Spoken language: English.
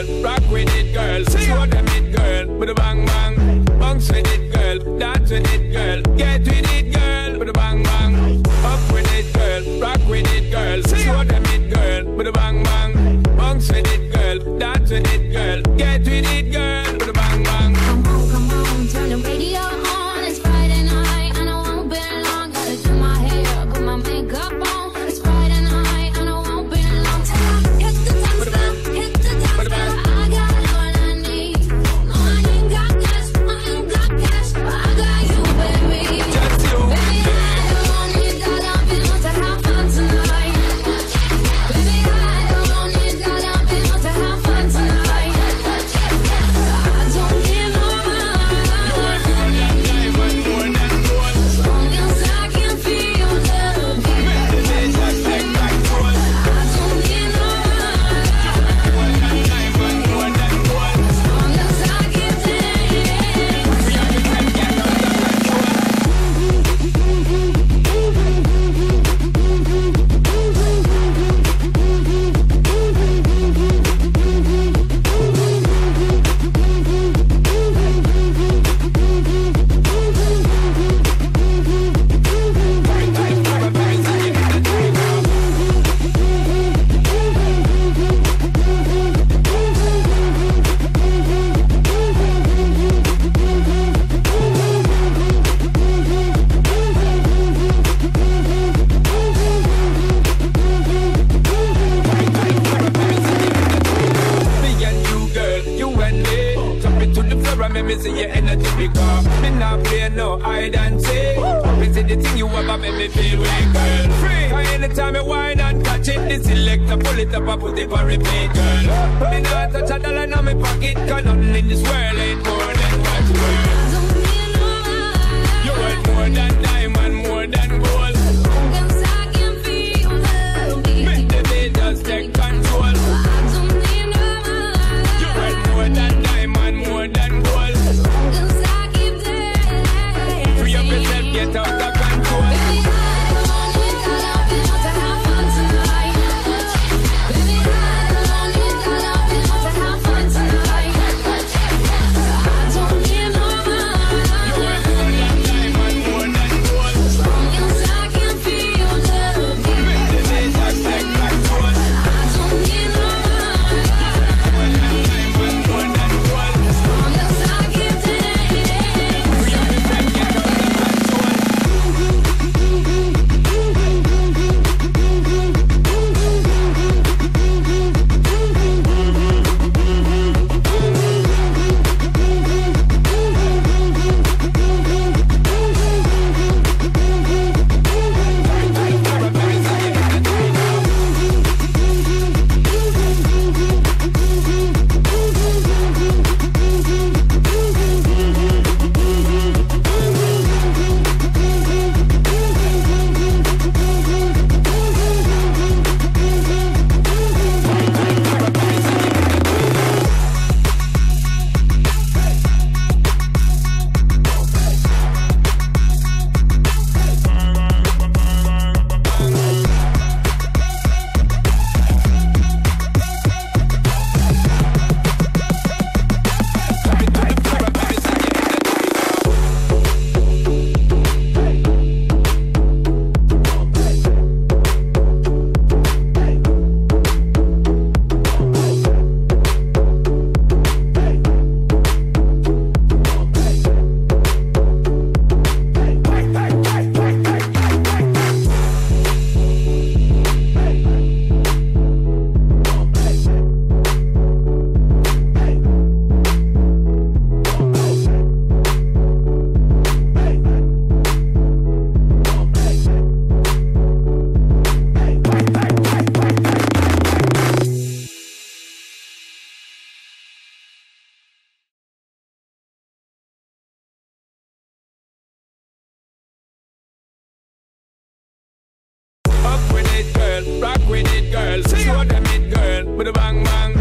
girl. Rock with it, girl. Show them it, girl. With a bang bang. Bounce with it, girl. Dance with it, girl. Get with it, girl. With a bang bang. Up with it, girl. Rock with it, girl. Show them it, girl. With a bang bang. Bounce with it, girl. Dance with it, girl. Get with it, girl. With a bang bang. Come on, turn the radio on. It's Friday night and I won't be long. Gotta do my hair, put my makeup on. It's Friday night and I won't be long. Hit the dance floor, hit the dance floor. I got all I need. No, I ain't got cash, but I got you, baby. Just you. Baby, I don't want it, dollar bills to have fun tonight. Baby, I don't want it, dollar bills to have fun tonight. I don't need no see your energy because me not play no hide and seek. Me see the thing you ever make me feel weak, girl. Free. Cause anytime you whine and catch it, the selector pull it up and put it for repeat, girl. Me not touch a dollar in my pocket, cause nothing in this world ain't more than what you worth. You're worth more than diamond, more than gold. Make the beat just take control. You're worth more than diamond, more than gold. Free up yourself, get out of control. Baby, I don't want it, dollar bills to have fun tonight. Baby, I don't want it, dollar bills to have fun tonight. I don't need no money. You're worth more than diamond, more than gold. As long as I can feel love. Make the beat just take control. I don't need no money. More than diamond, more than gold. As long as I can dance. Free up yourself, get out of control. Rock with it, girl. Show them it, girl. With a bang bang.